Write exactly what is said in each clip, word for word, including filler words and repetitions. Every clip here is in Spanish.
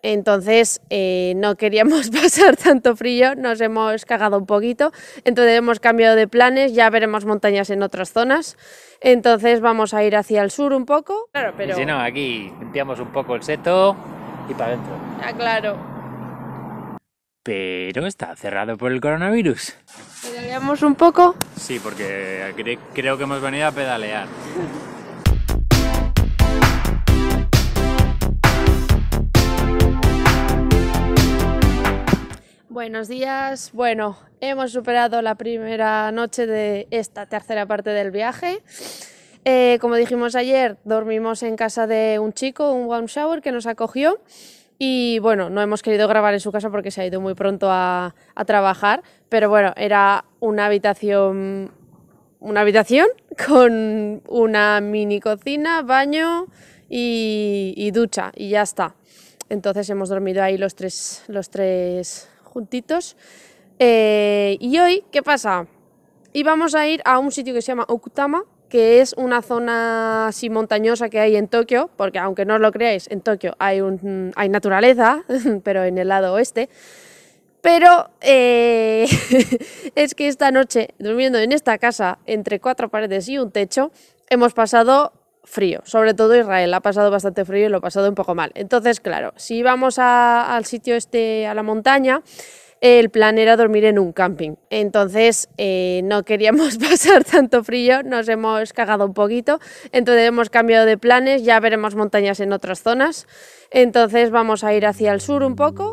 entonces eh, no queríamos pasar tanto frío, nos hemos cagado un poquito, entonces hemos cambiado de planes, ya veremos montañas en otras zonas, entonces vamos a ir hacia el sur un poco. Claro, pero... Y si no, aquí limpiamos un poco el seto y para adentro. Ya, claro. Pero está cerrado por el coronavirus. ¿Pedaleamos un poco? Sí, porque cre creo que hemos venido a pedalear. Buenos días. Bueno, hemos superado la primera noche de esta tercera parte del viaje. Eh, como dijimos ayer, dormimos en casa de un chico, un warm shower, que nos acogió. Y bueno, no hemos querido grabar en su casa porque se ha ido muy pronto a, a trabajar. Pero bueno, era una habitación, una habitación con una mini cocina, baño y, y ducha. Y ya está. Entonces hemos dormido ahí los tres, los tres juntitos. Eh, y hoy, ¿qué pasa? Íbamos a ir a un sitio que se llama Okutama, que es una zona así montañosa que hay en Tokio, porque aunque no os lo creáis, en Tokio hay, un, hay naturaleza, pero en el lado oeste. Pero eh, es que esta noche, durmiendo en esta casa, entre cuatro paredes y un techo, hemos pasado frío. Sobre todo Israel ha pasado bastante frío y lo ha pasado un poco mal. Entonces, claro, si íbamos a, al sitio este, a la montaña, el plan era dormir en un camping, entonces eh, no queríamos pasar tanto frío, nos hemos cagado un poquito, entonces hemos cambiado de planes, ya veremos montañas en otras zonas, entonces vamos a ir hacia el sur un poco.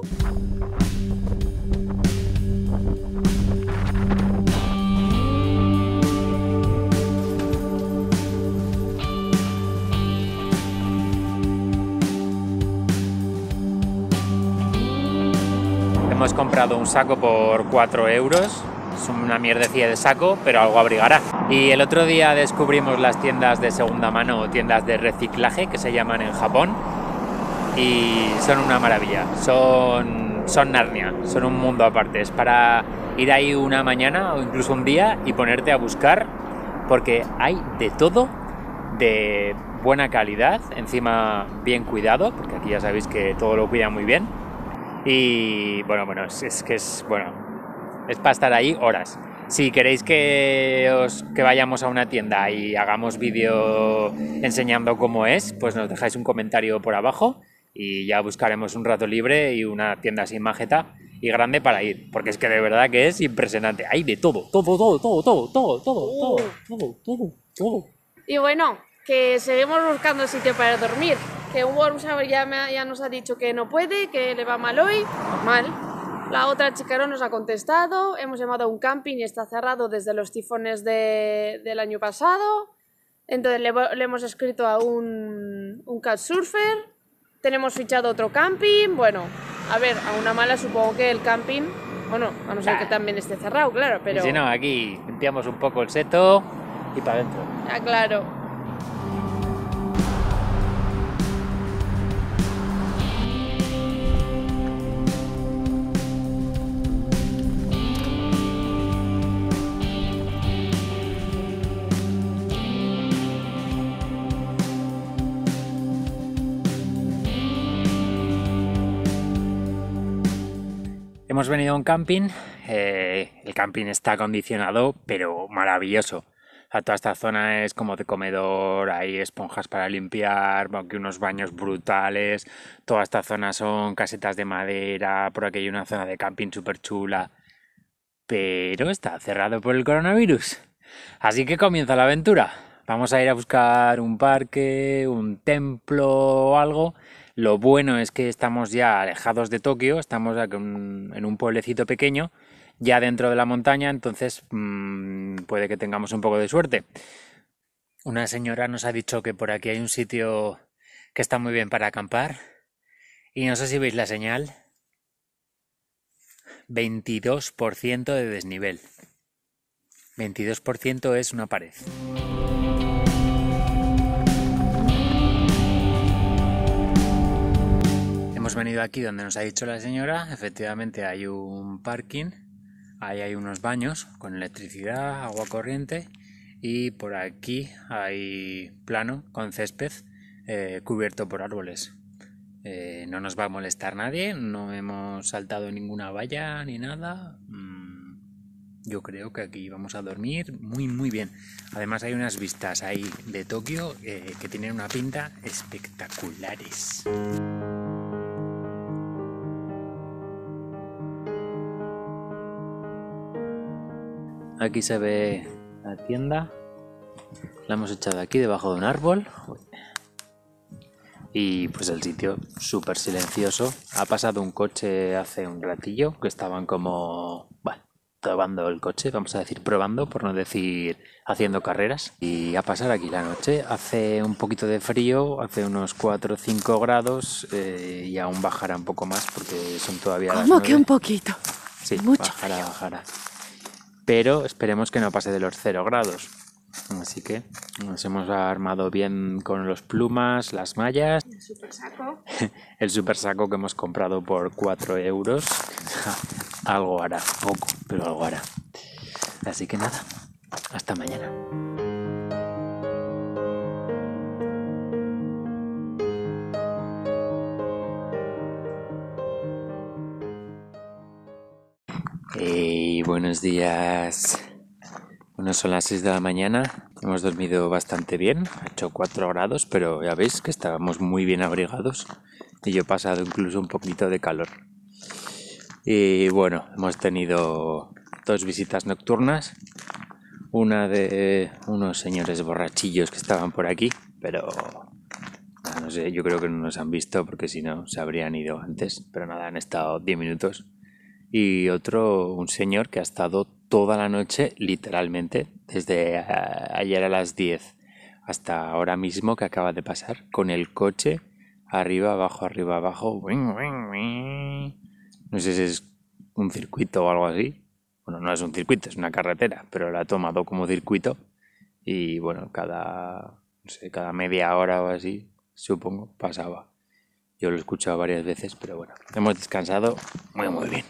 Hemos comprado un saco por cuatro euros, es una mierdecilla de saco, pero algo abrigará. Y el otro día descubrimos las tiendas de segunda mano o tiendas de reciclaje, que se llaman en Japón, y son una maravilla, son, son Narnia, son un mundo aparte. Es para ir ahí una mañana o incluso un día y ponerte a buscar, porque hay de todo, de buena calidad, encima bien cuidado, porque aquí ya sabéis que todo lo cuidan muy bien. Y bueno, bueno, es, es que es bueno, es para estar ahí horas. Si queréis que, os, que vayamos a una tienda y hagamos vídeo enseñando cómo es, pues nos dejáis un comentario por abajo y ya buscaremos un rato libre y una tienda sin majeta y grande para ir, porque es que de verdad que es impresionante. Hay de todo, todo, todo, todo, todo, todo, todo, todo, todo, todo, todo. Y bueno, que seguimos buscando sitio para dormir. Que un warm shower ya, me, ya nos ha dicho que no puede, que le va mal hoy, mal. La otra chica no nos ha contestado, hemos llamado a un camping y está cerrado desde los tifones de, del año pasado. Entonces le, le hemos escrito a un, un couchsurfer, tenemos fichado otro camping. Bueno, a ver, a una mala supongo que el camping, bueno, a no ser que también esté cerrado, claro, pero... Y si no, aquí limpiamos un poco el seto y para adentro. Ya, claro. Hemos venido a un camping, eh, el camping está acondicionado, pero maravilloso. O sea, toda esta zona es como de comedor, hay esponjas para limpiar, aquí unos baños brutales, toda esta zona son casetas de madera, por aquí hay una zona de camping súper chula, pero está cerrado por el coronavirus. Así que comienza la aventura. Vamos a ir a buscar un parque, un templo o algo. Lo bueno es que estamos ya alejados de Tokio, estamos en un pueblecito pequeño, ya dentro de la montaña, entonces mmm, puede que tengamos un poco de suerte. Una señora nos ha dicho que por aquí hay un sitio que está muy bien para acampar, y no sé si veis la señal, veintidós por ciento de desnivel. veintidós por ciento es una pared. Hemos venido aquí donde nos ha dicho la señora, efectivamente hay un parking, ahí hay unos baños con electricidad, agua corriente y por aquí hay plano con césped eh, cubierto por árboles. Eh, no nos va a molestar nadie, no hemos saltado ninguna valla ni nada. Mm, yo creo que aquí vamos a dormir muy muy bien. Además hay unas vistas ahí de Tokio eh, que tienen una pinta espectaculares. Aquí se ve la tienda. La hemos echado aquí debajo de un árbol. Y pues el sitio súper silencioso. Ha pasado un coche hace un ratillo que estaban como, bueno, probando el coche, vamos a decir probando, por no decir haciendo carreras. Y a pasar aquí la noche. Hace un poquito de frío, hace unos cuatro o cinco grados eh, y aún bajará un poco más porque son todavía las ¿Cómo nueve. que un poquito? Sí, Mucho bajará, frío. bajará. Pero esperemos que no pase de los cero grados. Así que nos hemos armado bien con los plumas, las mallas. El super saco. El super saco que hemos comprado por cuatro euros. Algo hará, poco, pero algo hará. Así que nada, hasta mañana. Hey, buenos días. Bueno, son las seis de la mañana, hemos dormido bastante bien, ha hecho cuatro grados, pero ya veis que estábamos muy bien abrigados y yo he pasado incluso un poquito de calor. Y bueno, hemos tenido dos visitas nocturnas, una de unos señores borrachillos que estaban por aquí, pero no sé, yo creo que no nos han visto porque si no se habrían ido antes, pero nada, han estado diez minutos. Y otro, un señor que ha estado toda la noche, literalmente, desde ayer a las diez hasta ahora mismo que acaba de pasar, con el coche arriba, abajo, arriba, abajo. No sé si es un circuito o algo así. Bueno, no es un circuito, es una carretera, pero lo ha tomado como circuito. Y bueno, cada, no sé, cada media hora o así, supongo, pasaba. Yo lo he escuchado varias veces, pero bueno, hemos descansado muy muy bien.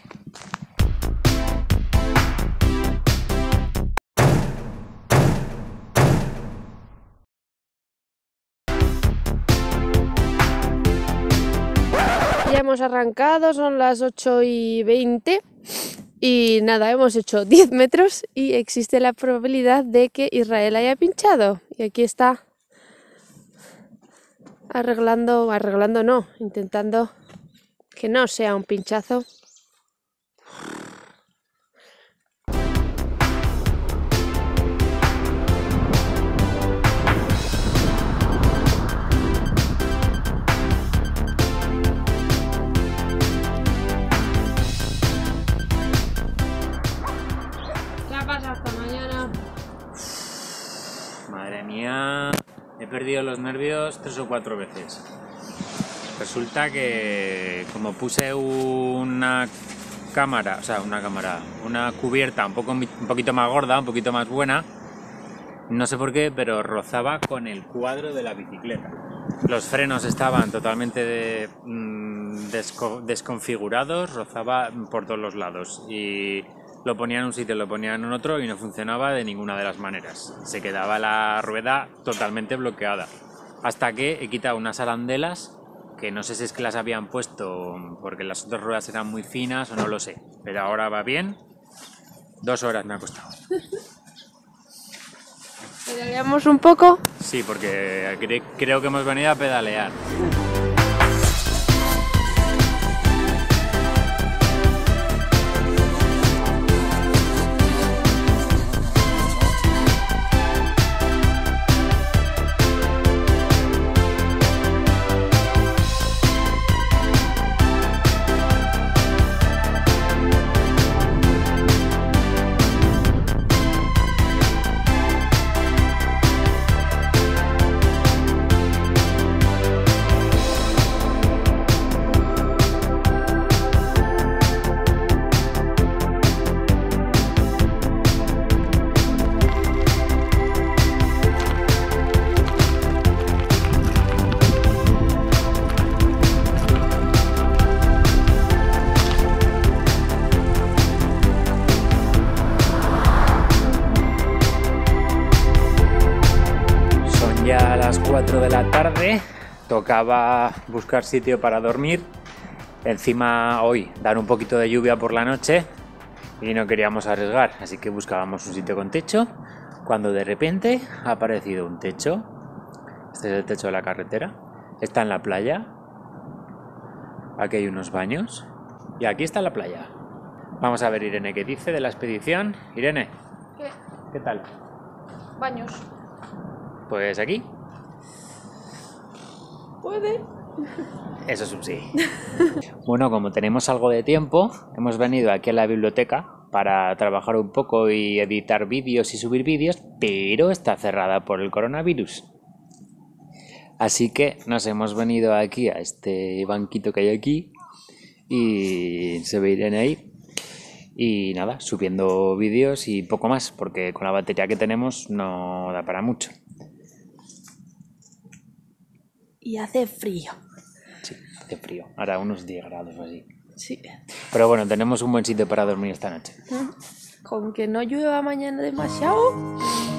Ya hemos arrancado, son las ocho y veinte y nada, hemos hecho diez metros y existe la probabilidad de que Israel haya pinchado. Y aquí está arreglando, arreglando no, intentando que no sea un pinchazo. ¿Qué pasa hasta mañana? Madre mía, he perdido los nervios tres o cuatro veces. Resulta que como puse una cámara, o sea, una cámara, una cubierta un, poco, un poquito más gorda, un poquito más buena, no sé por qué, pero rozaba con el cuadro de la bicicleta. Los frenos estaban totalmente de, mmm, desco desconfigurados, rozaba por todos los lados y lo ponía en un sitio, lo ponía en otro y no funcionaba de ninguna de las maneras. Se quedaba la rueda totalmente bloqueada. Hasta que he quitado unas arandelas que no sé si es que las habían puesto porque las otras ruedas eran muy finas o no lo sé. Pero ahora va bien. Dos horas me ha costado. ¿Pedaleamos un poco? Sí, porque cre creo que hemos venido a pedalear. Ya a las cuatro de la tarde tocaba buscar sitio para dormir. Encima hoy dan un poquito de lluvia por la noche y no queríamos arriesgar, así que buscábamos un sitio con techo, cuando de repente ha aparecido un techo. Este es el techo de la carretera, está en la playa, aquí hay unos baños y aquí está la playa. Vamos a ver, Irene, ¿qué dice de la expedición? Irene, ¿Qué? ¿qué tal? Baños. Pues aquí. Puede. Eso es un sí. Bueno, como tenemos algo de tiempo, hemos venido aquí a la biblioteca para trabajar un poco y editar vídeos y subir vídeos, pero está cerrada por el coronavirus. Así que nos hemos venido aquí a este banquito que hay aquí y se ve Irene ahí. Y nada, subiendo vídeos y poco más, porque con la batería que tenemos no da para mucho. Y hace frío. Sí, hace frío. Ahora unos diez grados o así. Sí. Pero bueno, tenemos un buen sitio para dormir esta noche. Con que no llueva mañana demasiado.